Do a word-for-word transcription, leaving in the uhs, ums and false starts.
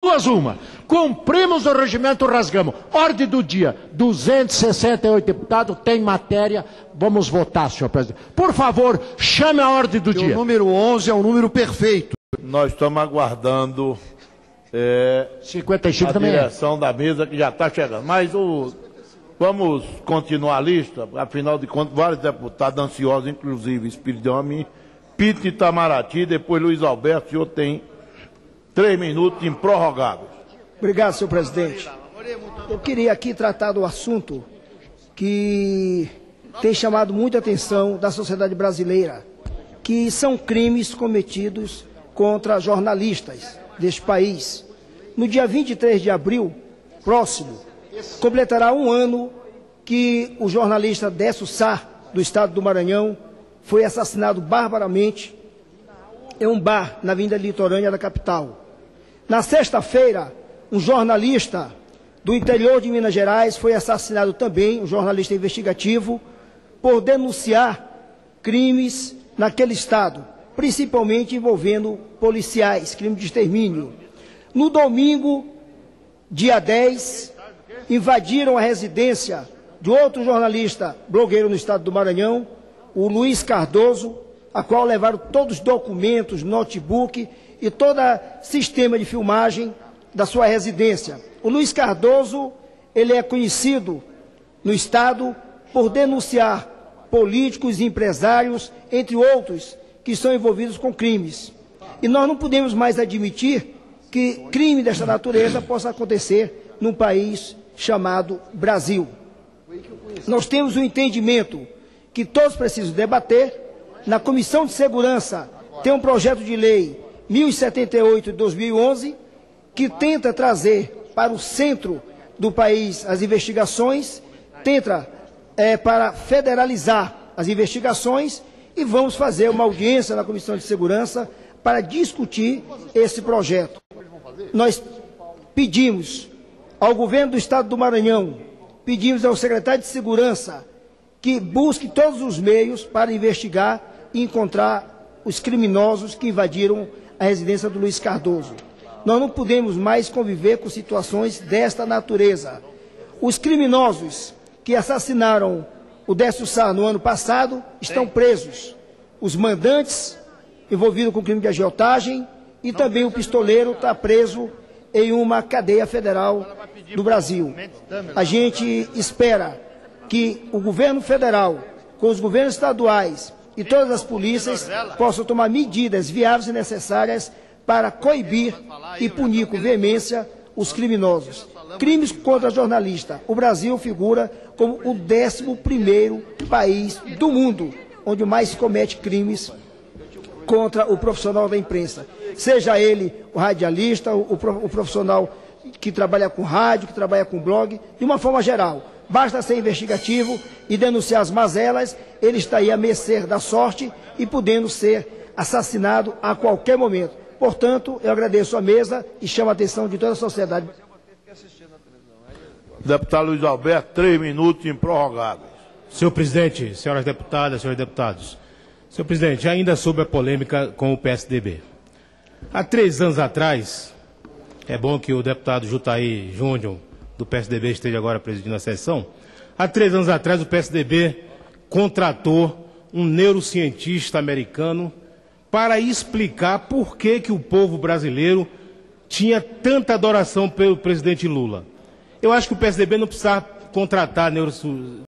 duas uma. Cumprimos o regimento, rasgamos. Ordem do dia, duzentos e sessenta e oito deputados, tem matéria, vamos votar, senhor presidente. Por favor, chame a ordem do dia. O número onze é um número perfeito. Nós estamos aguardando é, cinquenta e cinco a também direção da mesa que já está chegando. Mas o, vamos continuar a lista, afinal de contas, vários deputados ansiosos, inclusive Espiridião, Pito Itamaraty, depois Luiz Alberto, o senhor tem três minutos improrrogáveis. Obrigado, senhor presidente. Eu queria aqui tratar do assunto que tem chamado muita atenção da sociedade brasileira, que são crimes cometidos contra jornalistas deste país. No dia vinte e três de abril, próximo, completará um ano que o jornalista Décio Sá, do estado do Maranhão, foi assassinado barbaramente em um bar na Avenida Litorânea da capital. Na sexta-feira, um jornalista do interior de Minas Gerais foi assassinado também, um jornalista investigativo, por denunciar crimes naquele estado, principalmente envolvendo policiais, crime de extermínio. No domingo, dia dez, invadiram a residência de outro jornalista blogueiro no estado do Maranhão, o Luiz Cardoso, a qual levaram todos os documentos, notebook e todo sistema de filmagem da sua residência. O Luiz Cardoso, ele é conhecido no estado por denunciar políticos e empresários, entre outros, que estão envolvidos com crimes. E nós não podemos mais admitir que crime desta natureza possa acontecer num país chamado Brasil. Nós temos o entendimento que todos precisam debater. Na Comissão de Segurança tem um projeto de lei mil e setenta e oito de dois mil e onze que tenta trazer para o centro do país as investigações, tenta é, para federalizar as investigações, e vamos fazer uma audiência na Comissão de Segurança para discutir esse projeto. Nós pedimos ao governo do estado do Maranhão, pedimos ao secretário de Segurança que busque todos os meios para investigar e encontrar os criminosos que invadiram a residência do Luiz Cardoso. Nós não podemos mais conviver com situações desta natureza. Os criminosos que assassinaram o Décio Sá no ano passado estão presos. Os mandantes envolvidos com crime de agiotagem e também o pistoleiro está preso em uma cadeia federal do Brasil. A gente espera que o governo federal, com os governos estaduais e todas as polícias possam tomar medidas viáveis e necessárias para coibir e punir com veemência os criminosos. Crimes contra jornalista. O Brasil figura como o décimo primeiro país do mundo onde mais se comete crimes contra o profissional da imprensa. Seja ele o radialista, o, o profissional que trabalha com rádio, que trabalha com blog, de uma forma geral. Basta ser investigativo e denunciar as mazelas, ele está aí à mercê da sorte e podendo ser assassinado a qualquer momento. Portanto, eu agradeço a mesa e chamo a atenção de toda a sociedade. Deputado Luiz Alberto, três minutos improrrogáveis. Senhor presidente, senhoras deputadas, senhores deputados. Senhor presidente, ainda sobre a polêmica com o P S D B. Há três anos atrás, é bom que o deputado Jutaí Júnior, do P S D B, esteja agora presidindo a sessão. Há três anos atrás, o P S D B contratou um neurocientista americano para explicar por que, que o povo brasileiro tinha tanta adoração pelo presidente Lula. Eu acho que o P S D B não precisava contratar neuro